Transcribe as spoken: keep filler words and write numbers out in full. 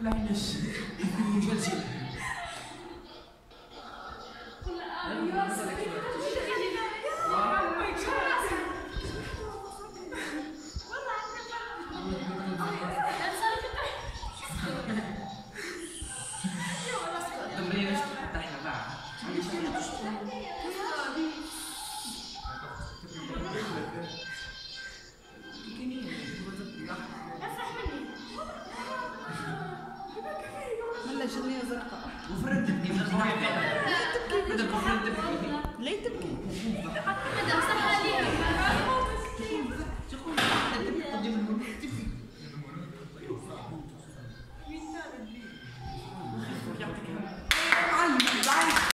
والله الناس يكونوا جالسين. ولا جنيه زرقاء وفرد تبكي من الصباح. لا تبكي بدك تبكي. لا تبكي مدام صح عليك.